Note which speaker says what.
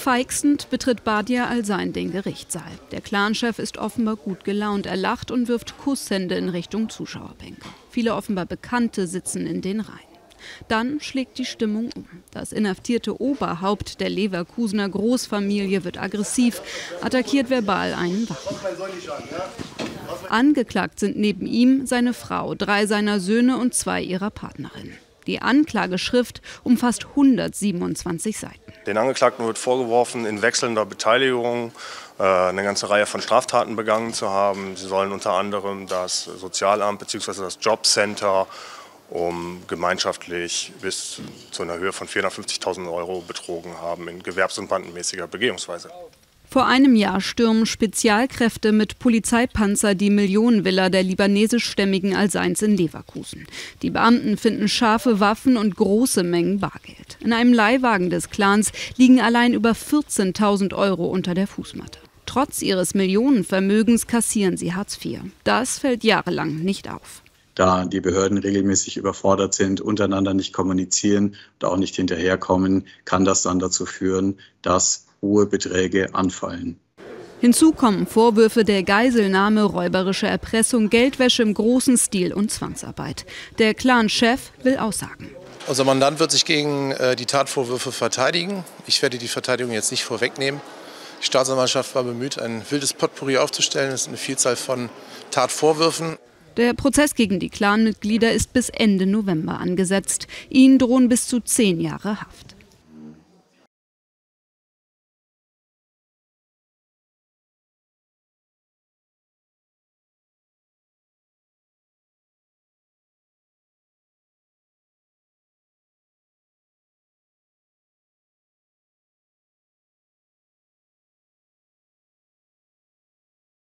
Speaker 1: Feixend betritt Badia Al-Sein den Gerichtssaal. Der Clanchef ist offenbar gut gelaunt. Er lacht und wirft Kusshände in Richtung Zuschauerbänke. Viele offenbar Bekannte sitzen in den Reihen. Dann schlägt die Stimmung um. Das inhaftierte Oberhaupt der Leverkusener Großfamilie wird aggressiv, attackiert verbal einen Wachmann. Angeklagt sind neben ihm seine Frau, 3 seiner Söhne und 2 ihrer Partnerinnen. Die Anklageschrift umfasst 127 Seiten.
Speaker 2: Den Angeklagten wird vorgeworfen, in wechselnder Beteiligung eine ganze Reihe von Straftaten begangen zu haben. Sie sollen unter anderem das Sozialamt bzw. das Jobcenter gemeinschaftlich bis zu einer Höhe von 450.000 € betrogen haben in gewerbs- und bandenmäßiger Begehungsweise.
Speaker 1: Vor einem Jahr stürmen Spezialkräfte mit Polizeipanzer die Millionenvilla der libanesischstämmigen Al-Seins in Leverkusen. Die Beamten finden scharfe Waffen und große Mengen Bargeld. In einem Leihwagen des Clans liegen allein über 14.000 € unter der Fußmatte. Trotz ihres Millionenvermögens kassieren sie Hartz IV. Das fällt jahrelang nicht auf.
Speaker 3: Da die Behörden regelmäßig überfordert sind, untereinander nicht kommunizieren und auch nicht hinterherkommen, kann das dann dazu führen, dass hohe Beträge anfallen.
Speaker 1: Hinzu kommen Vorwürfe der Geiselnahme, räuberische Erpressung, Geldwäsche im großen Stil und Zwangsarbeit. Der Clan-Chef will aussagen.
Speaker 4: Unser Mandant wird sich gegen die Tatvorwürfe verteidigen. Ich werde die Verteidigung jetzt nicht vorwegnehmen. Die Staatsanwaltschaft war bemüht, ein wildes Potpourri aufzustellen. Es ist eine Vielzahl von Tatvorwürfen.
Speaker 1: Der Prozess gegen die Clan-Mitglieder ist bis Ende November angesetzt. Ihnen drohen bis zu 10 Jahre Haft.